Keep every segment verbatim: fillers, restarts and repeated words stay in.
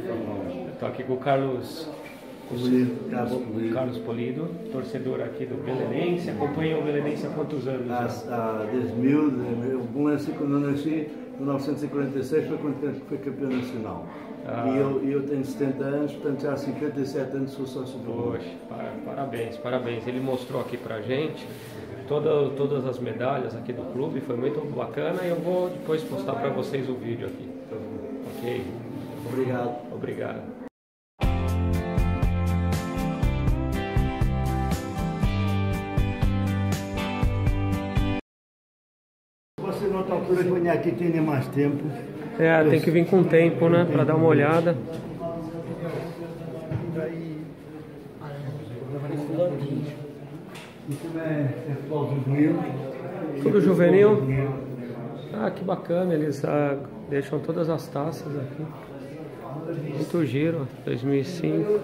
Estou aqui com o Carlos Polido, Carlos Polido. Carlos Polido, torcedor aqui do Belenense. Acompanha o Belenense há quantos anos? Há, há desde mil, o Belenense, quando eu nasci, em mil novecentos e quarenta e seis, foi quando foi campeão nacional. Ah. E eu, eu tenho setenta anos, portanto já há cinquenta e sete anos sou sócio do clube. Poxa, parabéns, parabéns. Ele mostrou aqui pra gente toda, todas as medalhas aqui do clube, foi muito bacana e eu vou depois postar para vocês o vídeo aqui. Ok? Obrigado. Obrigado. Você noutra altura que venha aqui tenha mais tempo. É, tem que vir com tempo, né? Para dar uma olhada. Isso é futebol juvenil. Tudo juvenil? Ah, que bacana, eles ah, deixam todas as taças aqui. Muito giro, dois mil e cinco.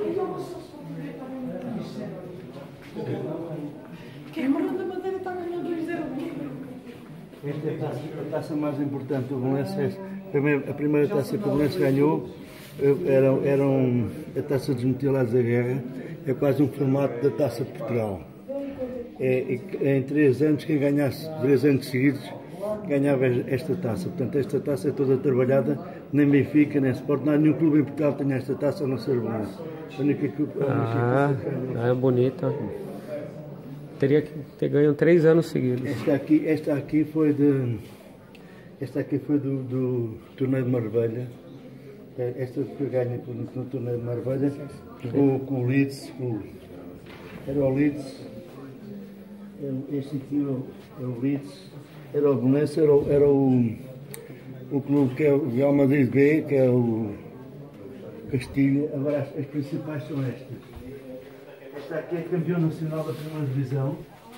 Esta é a taça, a taça mais importante do Belenense. A primeira taça que o Belenense ganhou era, era um, a taça dos mutilados da guerra. É quase um formato da Taça de Portugal. É, é, em três anos, quem ganhasse três anos seguidos ganhava esta taça. Portanto, esta taça é toda trabalhada, nem Benfica, nem Sport, não há nenhum clube em Portugal que tenha esta taça a não ser o Belenense. A única que, a ah, única é bonita. Teria que ter ganho três anos seguidos. Esta aqui, esta aqui foi de, esta aqui foi do, do torneio de Marbella. Esta foi ganha no, no torneio de Marbella. Jogou com o Leeds. Com, era o Leeds. Este aqui é o Leeds. Era o Belenense, era, o, era o, o clube que é o Real Madrid B, que é o Castilho. Agora as, as principais são estas. Esta aqui é campeão nacional da primeira divisão.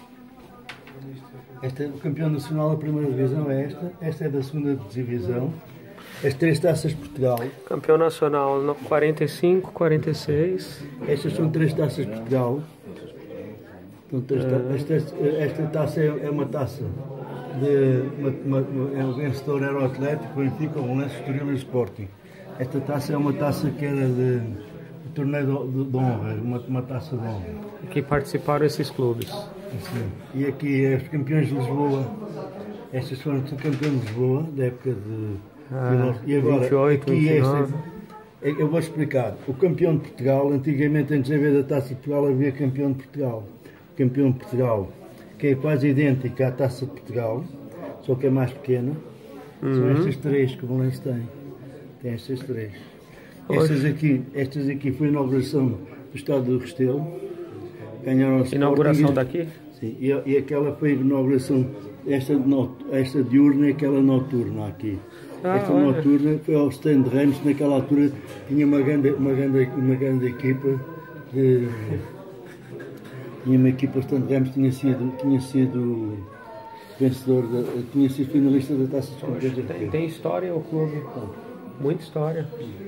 Este é o campeão nacional da primeira divisão, é esta. Esta é da segunda divisão. As três taças de Portugal. Campeão nacional no quarenta e cinco, quarenta e seis. Estas são três taças de Portugal. Então, esta, esta taça é, é uma taça de uma, uma, é o vencedor era o Atlético, o Benfica, o Belenense, o Estoril e o Sporting. Esta taça é uma taça que era de torneio de, de honra, uma, uma taça de honra. Que participaram esses clubes. Sim. E aqui é os campeões de Lisboa. Estas foram os campeões de Lisboa, da época de... Ah, e agora, vinte e oito, aqui vinte e nove. Este, eu vou explicar. O campeão de Portugal, antigamente, antes de haver da Taça de Portugal, havia campeão de Portugal. O campeão de Portugal, que é quase idêntico à Taça de Portugal, só que é mais pequena. Uhum. São estas três que o Belenense tem. Tem estas três. Estas aqui, estas aqui foi a inauguração do Estádio do Restelo. Ganharam a inauguração daqui? Sim, e, e aquela foi a inauguração, esta, esta diurna e aquela noturna aqui. Ah, esta olha. Noturna foi ao stand de Ramos, naquela altura tinha uma grande, uma grande, uma grande equipa. De, tinha uma equipa, o stand de Ramos tinha sido, tinha sido vencedor, de, tinha sido finalista da Taça dos Campeões. Tem, tem história o clube, muita história.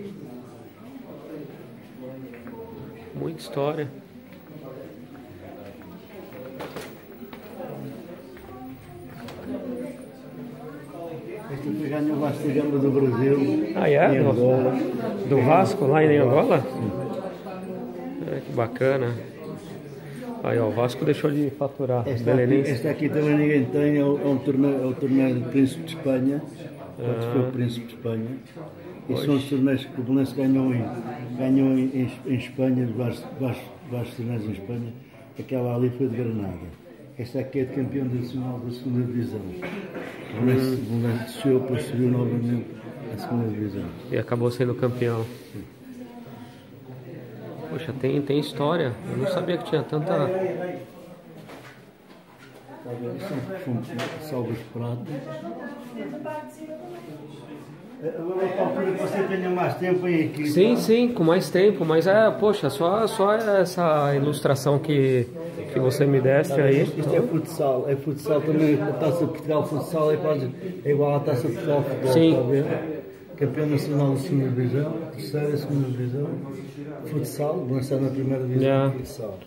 Muita história. Esta foi ganha o Vasco da Gama do Brasil. Ah, é? Em Angola. Do Vasco, lá em Angola? É, que bacana. Aí, ó, o Vasco deixou de faturar. Esta aqui, esta aqui também ninguém tem, é o, é um torneio, é o torneio do Príncipe de Espanha. Pode ser o Príncipe de Espanha. E são os torneios que o Belenense ganhou em, ganhou em, em, em Espanha, vários, vários, vários torneios em Espanha. Aquela ali foi de Granada. Esta aqui é de campeão nacional da segunda divisão. O Belenense desceu para subir novamente à segunda divisão. E acabou sendo campeão. Sim. Poxa, tem, tem história. Eu não sabia que tinha tanta... São salvas de prata. Agora, para a altura que você tenha mais tempo aí aqui. Sim, tá? Sim, com mais tempo, mas é, poxa, só, só essa ilustração que, que você me deste aí. Isto, isto é futsal, é futsal também, a Taça de Portugal futsal é quase é igual à Taça de Portugal futebol. Sim. Está a ver? Campeão nacional da segunda divisão, terceira, segunda divisão, futsal, lançado na primeira divisão, yeah. Futsal.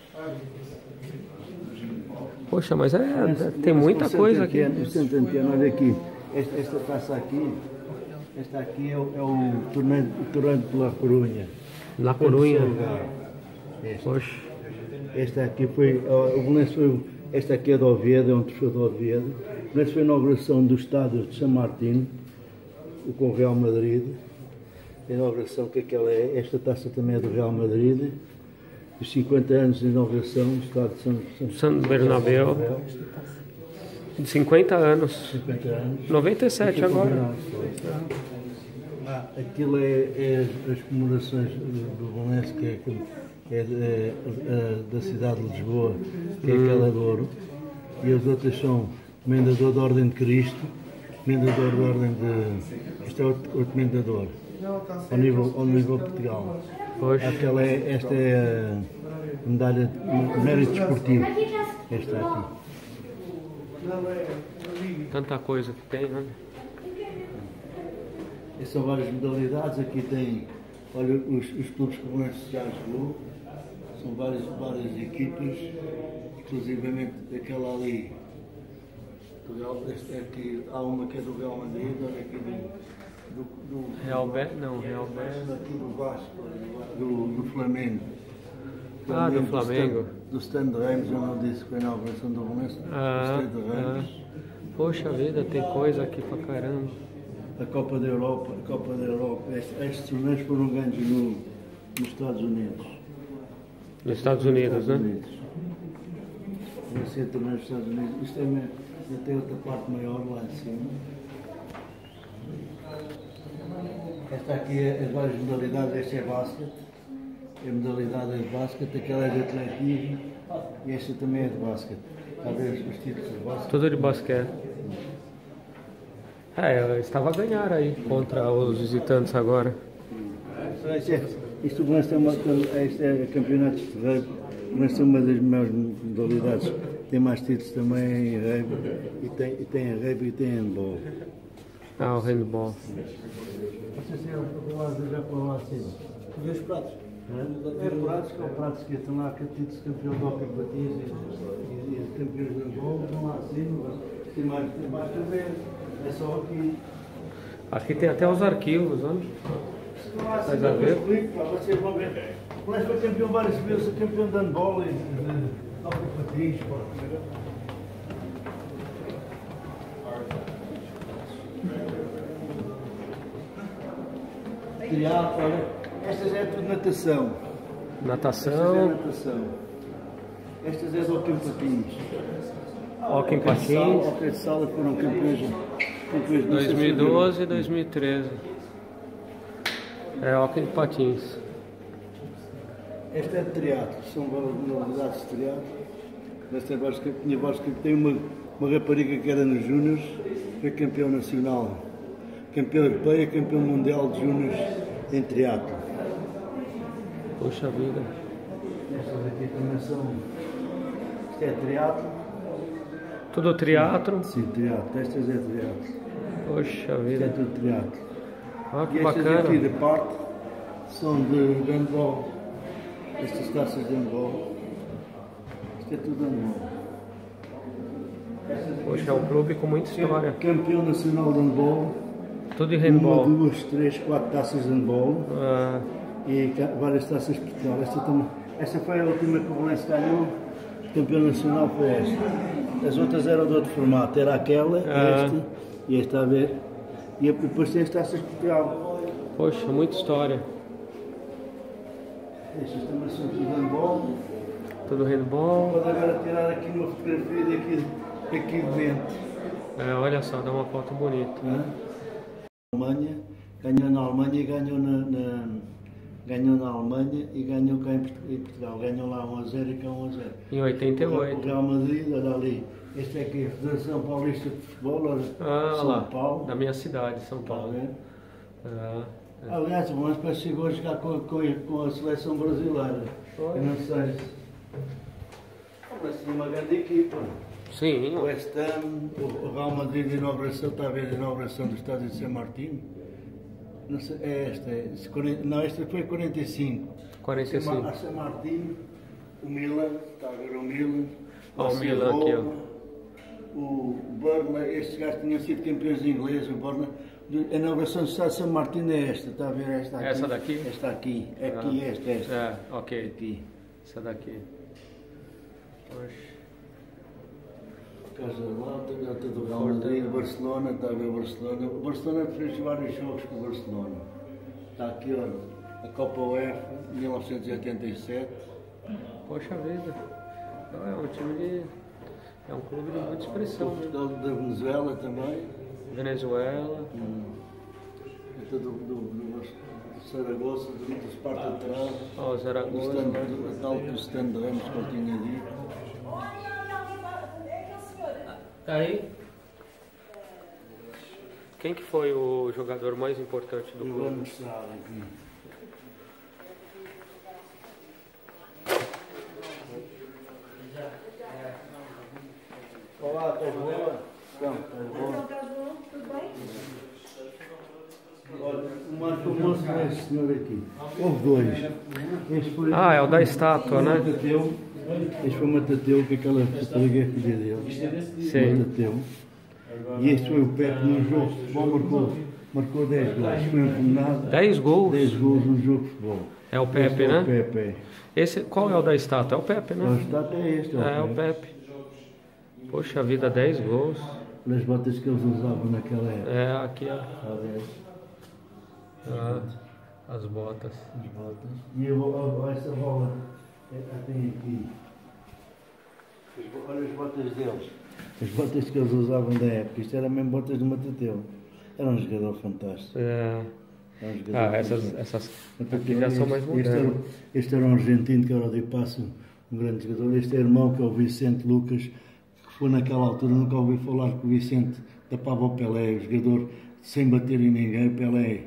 Poxa, mas é, tem muita coisa aqui. O Santo Antônio, olha aqui, esta, esta taça aqui, Este aqui é o, é o torneio, o torneio de La Corunha. La Corunha. Este. Poxa. Este aqui foi, o Belenenses foi, este aqui é de Oviedo, é um troféu de Oviedo. O Belenenses foi a inauguração do estádio de São Martín, com o Real Madrid. A inauguração, que aquela é, esta taça também é do Real Madrid. Os cinquenta anos de inauguração do estádio de São, São, São Bernabéu. cinquenta anos. cinquenta anos. noventa e sete agora. Ah, aquilo é, é as comemorações do Belenenses, que é, é, é, é da cidade de Lisboa, que é hum. aquela de ouro. E as outras são Comendador da Ordem de Cristo, Comendador da Ordem de... Este é o Comendador, ao nível, ao nível de Portugal. Poxa. Aquela é, esta é a medalha de mérito desportivo. Esta aqui. Tanta coisa que tem, né? E são várias modalidades. Aqui tem, olha, os, os clubes que o Belenenses já jogou. São várias, várias equipas, inclusivamente aquela ali. Este aqui, há uma que é do Real Madrid, olha aqui do, do, do Real Betis, não, Real Betis. Aqui do Vasco, do, do Flamengo. Ah, do Flamengo. Do stand de Reims, eu não disse que foi a inauguração do Belenenses. Ah, do stand de Reims. ah. Poxa vida, tem coisa aqui pra caramba. A Copa da Europa, a Copa da Europa. Estes, estes torneios foram ganhos no, nos Estados Unidos. Nos Estados Unidos, Estados né? Unidos. Vai ser torneio nos Estados Unidos. Isto é, ainda tem outra parte maior lá em cima. Esta aqui é as várias modalidades. Esta é basquete. A modalidade é de basquete, aquela é de atletismo e esta também é de basquete. Está a ver os títulos de basquete? Tudo de basquete. É, eu estava a ganhar aí contra os visitantes agora. Isto, é, isto, é uma, isto é campeonatos de rugby, mas é uma das melhores modalidades. Tem mais títulos também em rugby, e tem, e tem rugby e tem handball. Ah, o handball. Vocês têm já para lá acima? Vê os pratos. É pratos, que é o pratos que estão lá, que títulos de campeão de hockey patins e, e campeões de handball, estão lá acima, tem mais, tem mais para ver. É só aqui. Aqui tem até os arquivos, né? Faz a ver? Vocês vão ver. O Belenenses foi campeão várias vezes, campeão de handball e de hockey patins. Triatlo, olha, estas é tudo natação. Natação. Estas é natação. Estas é de hockey patins. Hockey patins. Hockey de sala foram campeões. campeões dois mil e doze e dois mil e treze. É hockey de patins. Esta é de triatlo, são várias modalidades de triatlo. Esta é várias, tinha várias, tem uma, uma rapariga que era nos Júniors, foi campeão nacional, campeão europeu, campeão mundial de Júniors em triatlo. Poxa vida. Estas aqui também são. Isto é triatlo. Tudo triatlo? Sim, triatlo. Estas é triatlo. Poxa Isto é vida. tudo triatlo. Ah, que E estas bacana. aqui de parte são de, de handball. Estas taças de handball. Isto é tudo handball. Poxa, é um clube com muita história. Campeão nacional de handball. Tudo de handball. Uma, duas, três, quatro taças de handball. Ah, E várias taças de Portugal. Esta, também, esta foi a última que o Belenenses ganhou. Campeão nacional foi esta. As outras eram de outro formato. Era aquela, Ah. esta e esta a ver. E depois tem as taças de Portugal. poxa, muita história. Estas também são de handball. Tudo handball. Pode agora tirar aqui uma fotografia daqui, daqui de dentro. É, olha só, dá uma foto bonita. Hã? Alemanha, ganhou na Alemanha e ganhou na, na, ganhou na Alemanha e ganhou cá em Port- em Portugal. Ganhou lá um a zero e cá um a zero. Em oitenta e O oito. Real Madrid, olha ali. Este é aqui, a Federação Paulista de Futebol, olha, Ah, São lá. Paulo. Da minha cidade, São Está a Paulo. ver? Ah, é. Aliás, o Belenenses chegou a jogar com, com, com a seleção brasileira. Foi. Eu não sei se. O Belenenses tinha uma grande equipa. Sim. O West Ham, o Real Madrid de inauguração, está a ver a inauguração do estádio de São Martín? Não sei, é esta, é, se quarenta não, esta foi quarenta e cinco. quarenta e cinco. A São Martín, o Milan, está a ver o Milan. Ó, o Barcelona, Milan aqui, ó. O Burnley, estes gajos tinham sido campeões ingleses, o Burnley, A inauguração do Estádio São Martino é esta, está a ver esta aqui? Essa daqui? Esta aqui, aqui, Ah. esta, esta. É, ok. Aqui. Essa daqui. Poxa. Casa lá, tem a do Real Madrid, Barcelona, está a ver Barcelona. O Barcelona fez vários jogos com o Barcelona. Está aqui, olha, a Copa UEFA, mil novecentos e oitenta e sete. Poxa vida. Não, é um time de. É um clube de muita expressão. Né? Portugal da Venezuela também. Venezuela. Hum. Esta do, do, do, do Saragossa, do, do Sparta atrás. Ó, oh, Zaragoza. O tal que o Stan Ramos que eu tinha dito. Tá aí? Quem que foi o jogador mais importante do Eu clube? vou mostrar aqui. Olá, estás boa? Então, estás boa? Tudo bem? Olha, o mais famoso é este senhor aqui. Houve dois. Este foi, Ah, é o da estátua, né? Matateu. Este foi o Matateu, que aquela rapariga é filha dele. Sim. Matateu. E este foi o Pepe no jogo de futebol, marcou, marcou dez gols. Foi encomenado. dez gols? dez gols no jogo de futebol. É o Pepe, Este é né? o Pepe, é. Esse, qual é o da estátua? É o Pepe, O né? estado é este. É, é o Pepe. Poxa vida, dez gols. As botas que eles usavam naquela época. É, aqui ó. Está a ver? Ah, as botas. As botas. E eu, oh, essa bola, é, tem aqui. As bo- Olha as botas deles. As botas que eles usavam da época. Isto eram mesmo botas de Matateu. Era um jogador fantástico. É. Era um jogador Ah, essas, fantástico. essas Matateu, aqui já são mais este, este, era, modernas. este era um argentino que era o de Passo, um grande jogador. Este é irmão que é o Vicente Lucas, que foi naquela altura, nunca ouvi falar que o Vicente tapava o Pelé, o jogador sem bater em ninguém, o Pelé.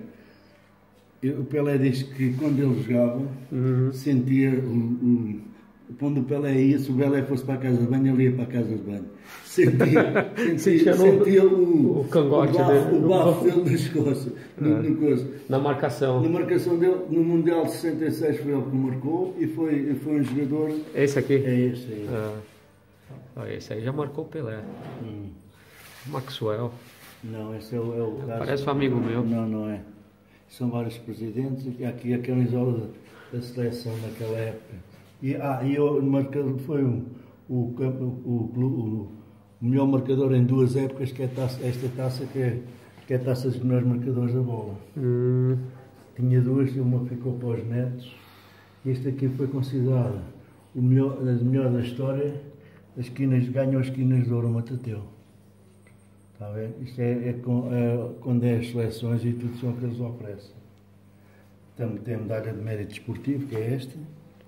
O Pelé diz que quando ele jogava, Uhum. sentia o, o, quando o Pelé ia, se o Pelé fosse para a casa de banho, ele ia para a casa de banho. Sentia, sentia, Sentia no- sentia o, o cangote o bafo, dele. o bafo dele nas costas, no, no coisa. Na marcação. Na marcação dele, no Mundial de sessenta e seis foi ele que marcou e foi, e foi um jogador. Esse aqui? É esse aí. Ah. Ah, esse aí já marcou o Pelé. Hum. Maxwell. Não, esse é o, é o caso. Parece um amigo meu. Não, não é. São vários presidentes e aqui a camisola da, da seleção naquela época. E, ah, e o marcador foi o, o, campo- o, o, o melhor marcador em duas épocas, que é a taça, esta taça que é, que é a taça dos melhores marcadores da bola. Hum. Tinha duas e uma ficou para os netos. Este aqui foi considerado o melhor, das melhores da história. As esquinas, ganhou as esquinas de ouro Matateu. Está a ver? Isto é, é, com, é quando é as seleções e tudo são o que eles oferecem. Também tem a medalha de mérito esportivo, que é esta.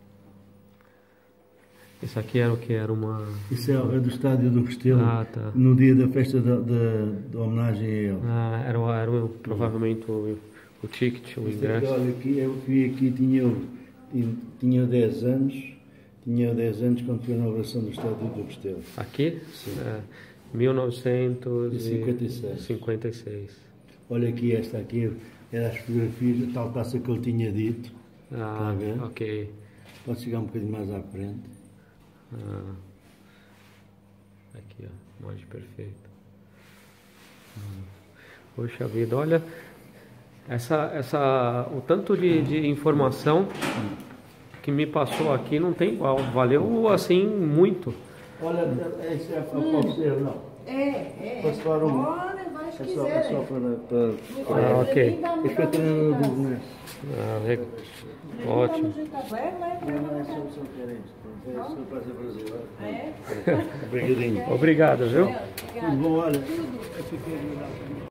Esse aqui era o que? Era uma. Isso é, é do estádio do Restelo, Ah, tá. no dia da festa da, da, da homenagem a ele. Ah, era, o- era o- provavelmente o, o ticket, o Isto aqui, ingresso. olha, aqui, eu vi aqui, tinha, eu- tinha dez anos, tinha dez anos quando foi a inauguração do estádio do Restelo. Aqui? Sim. É, mil novecentos e cinquenta e seis. cinquenta e seis. Olha aqui, esta aqui, era as fotografias, a tal taça que eu tinha dito. Ah, a ver? ok. Pode chegar um bocadinho mais à frente. Ah. Aqui, ó, molde perfeito. Hum. Poxa vida, olha essa, essa, o tanto de, de informação que me passou aqui não tem igual. Valeu assim muito. Olha, esse é para você, não. É, é. Posso falar um? Podem, vai se É só, é só quiserem. para... para... Ah, ok. Este foi treinador do Gomes. Ah, legal. Ótimo. Não, é só só querer isto. É só para ser brasileiro. É? Obrigadinho. Obrigado, viu? Tudo bom, olha. Eu fiquei